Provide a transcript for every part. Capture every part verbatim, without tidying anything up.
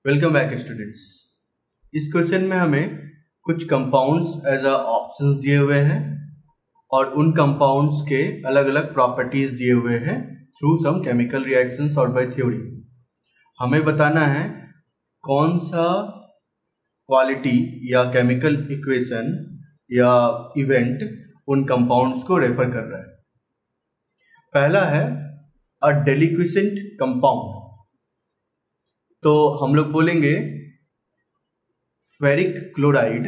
Welcome back students. इस question में हमें कुछ कंपाउंड्स एज अ ऑप्शंस दिए हुए हैं और उन कंपाउंड्स के अलग अलग प्रॉपर्टीज दिए हुए हैं थ्रू सम केमिकल रिएक्शंस और बाय थ्योरी। हमें बताना है कौन सा क्वालिटी या केमिकल इक्वेशन या इवेंट उन कंपाउंड्स को रेफर कर रहा है। पहला है अ डेलिक्विसेंट कंपाउंड, तो हम लोग बोलेंगे ferric chloride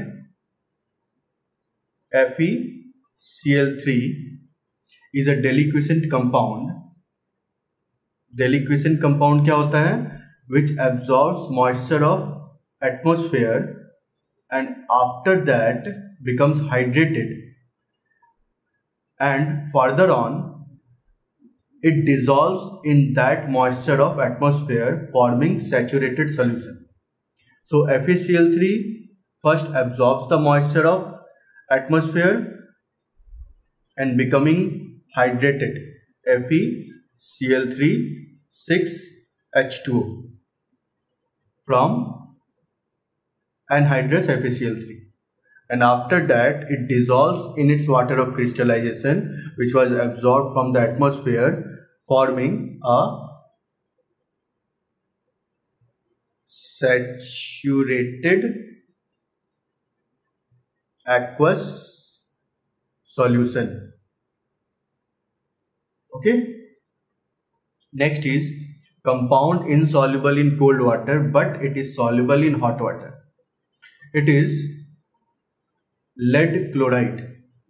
F e C l three is a deliquescent compound. Deliquescent compound क्या होता है? Which absorbs moisture of atmosphere and after that becomes hydrated and further on it dissolves in that moisture of atmosphere forming saturated solution. So F e C l three first absorbs the moisture of atmosphere and becoming hydrated F e C l three six H two O from anhydrous F e C l three, and after that it dissolves in its water of crystallization which was absorbed from the atmosphere, forming a saturated aqueous solution. Okay. Next is compound insoluble in cold water but it is soluble in hot water. It is lead chloride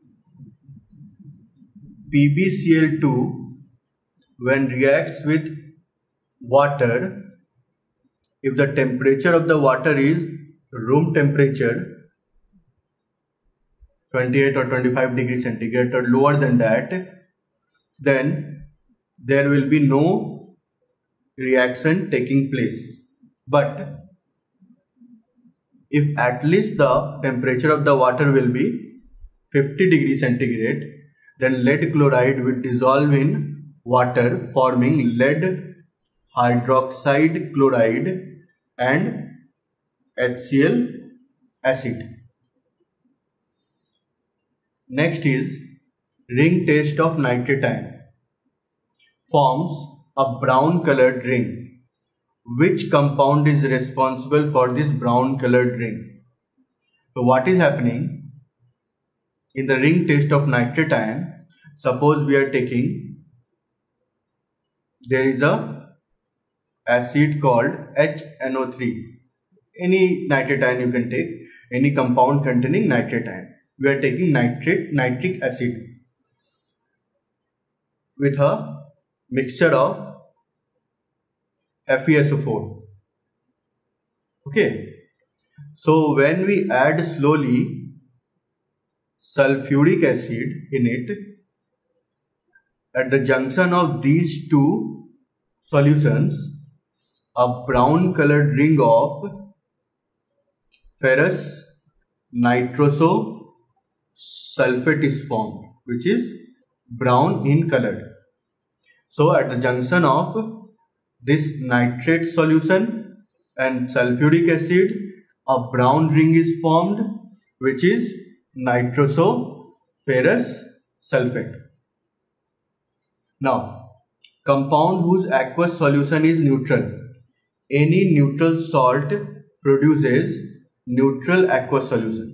P b C l two. When reacts with water, if the temperature of the water is room temperature twenty-eight or twenty-five degrees centigrade or lower than that, then there will be no reaction taking place. But if at least the temperature of the water will be fifty degrees centigrade, then lead chloride will dissolve in water forming lead hydroxide chloride and HCl acid. Next is ring test of nitrate ion. Forms a brown colored ring. Which compound is responsible for this brown colored ring? So what is happening in the ring test of nitrate ion? Suppose we are taking, there is a acid called H N O three. Any nitrate ion you can take, any compound containing nitrate ion. We are taking nitrate nitric acid with a mixture of F e S O four. Okay. So when we add slowly sulfuric acid in it, at the junction of these two solutions, a brown colored ring of ferrous nitroso sulfate is formed, which is brown in color. So at the junction of this nitrate solution and sulfuric acid, a brown ring is formed, which is nitroso ferrous sulfate. Now, compound whose aqueous solution is neutral. Any neutral salt produces neutral aqueous solution.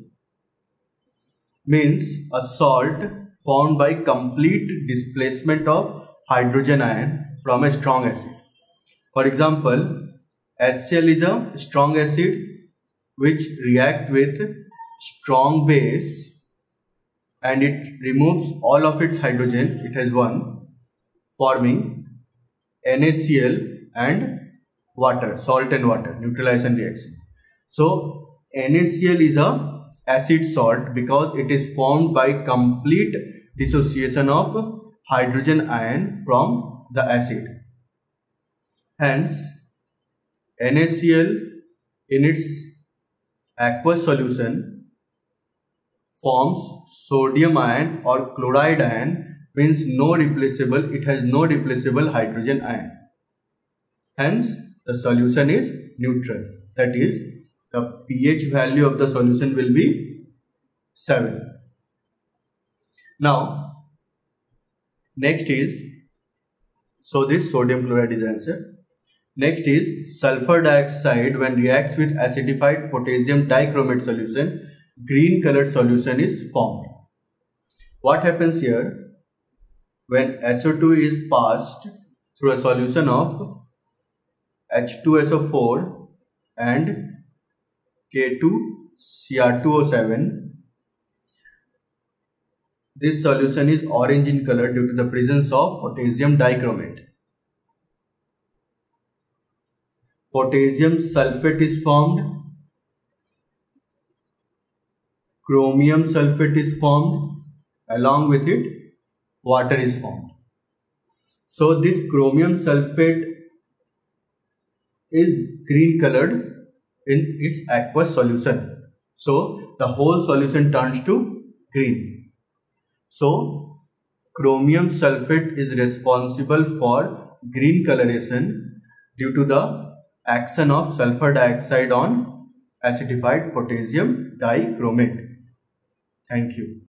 Means a salt formed by complete displacement of hydrogen ion from a strong acid. For example, HCl is a strong acid which reacts with strong base and it removes all of its hydrogen. It has one, forming NaCl and water, salt and water, neutralization reaction. So NaCl is a acid salt because it is formed by complete dissociation of hydrogen ion from the acid. Hence NaCl in its aqueous solution forms sodium ion or chloride ion, means no replaceable, it has no replaceable hydrogen ion. Hence the solution is neutral. That is, the pH value of the solution will be seven. Now, next is, so this sodium chloride is answer. Next is sulfur dioxide when reacts with acidified potassium dichromate solution, green colored solution is formed. What happens here? When S O two is passed through a solution of H two S O four and K two C R two O seven, this solution is orange in color due to the presence of potassium dichromate. Potassium sulfate is formed, chromium sulfate is formed, along with it water is formed. So this chromium sulfate is green colored in its aqueous solution. So the whole solution turns to green. So chromium sulfate is responsible for green coloration due to the action of sulfur dioxide on acidified potassium dichromate. Thank you.